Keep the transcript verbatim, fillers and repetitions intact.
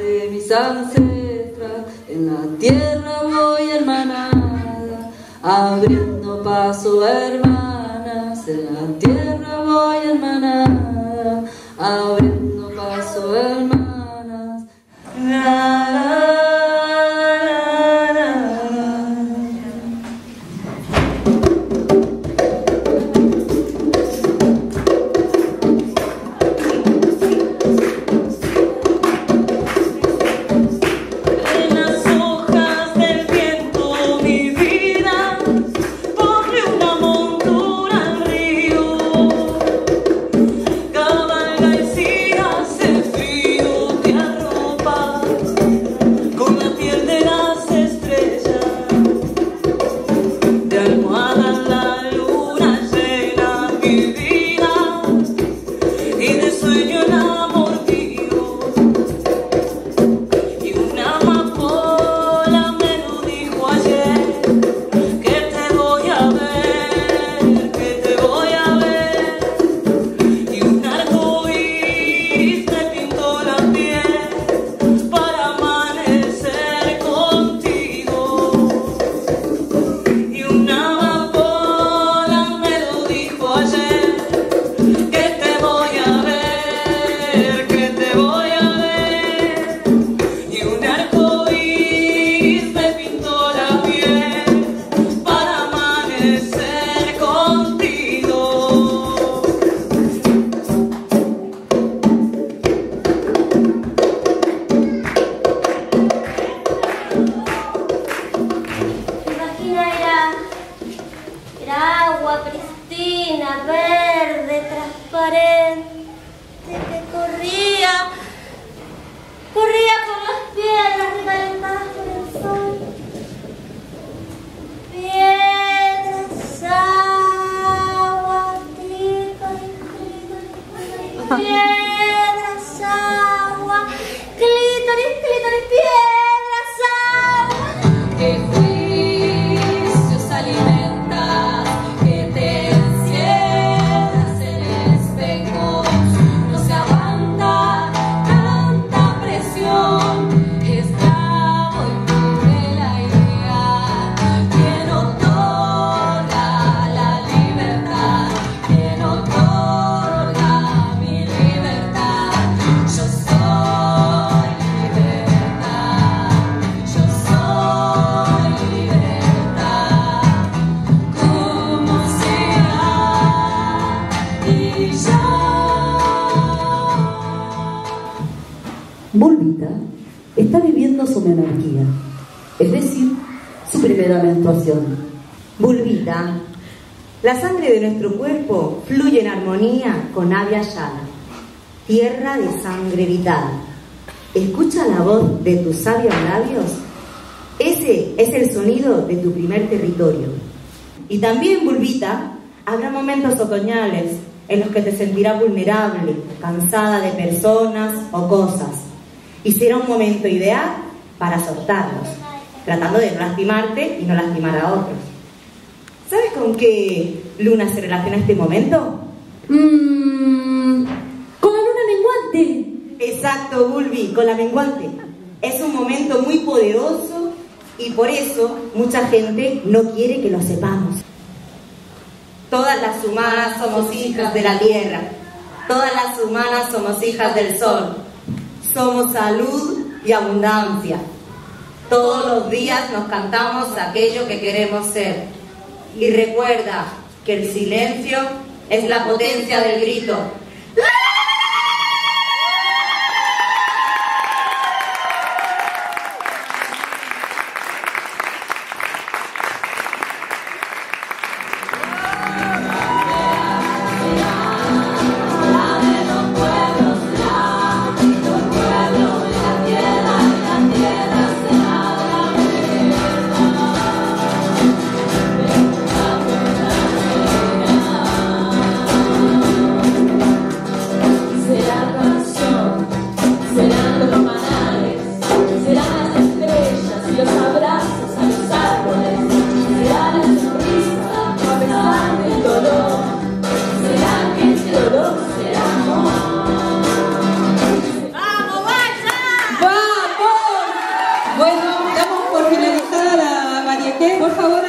de mis ancestras, en la tierra voy hermanada, abriendo paso hermanas, en la tierra voy hermanada, abriendo paso hermanas. La, la, piedras, agua, clítoris, clítoris, piedras, agua. Que juicios alimentas, que te encierras en espejos, no se aguanta tanta presión, esclavo y libre la idea, quien otorga la libertad, quien otorga mi libertad. Yo soy libertad, yo soy libertad, como sea y ya. Bulbita está viviendo su menarquía, es decir, su primera menstruación. Bulbita, la sangre de nuestro cuerpo fluye en armonía con Abya Yala, tierra de sangre vital. ¿Escucha la voz de tus sabios labios? Ese es el sonido de tu primer territorio. Y también, Bulbita, habrá momentos otoñales en los que te sentirás vulnerable, cansada de personas o cosas. Y será un momento ideal para soltarlos, tratando de no lastimarte y no lastimar a otros. ¿Sabes con qué luna se relaciona este momento? Mmm, con la luna menguante. Exacto, Bulbi, con la menguante. Es un momento muy poderoso y por eso mucha gente no quiere que lo sepamos. Todas las humanas somos hijas de la tierra. Todas las humanas somos hijas del sol. Somos salud y abundancia. Todos los días nos cantamos aquello que queremos ser. Y recuerda que el silencio es la potencia del grito. Por favor,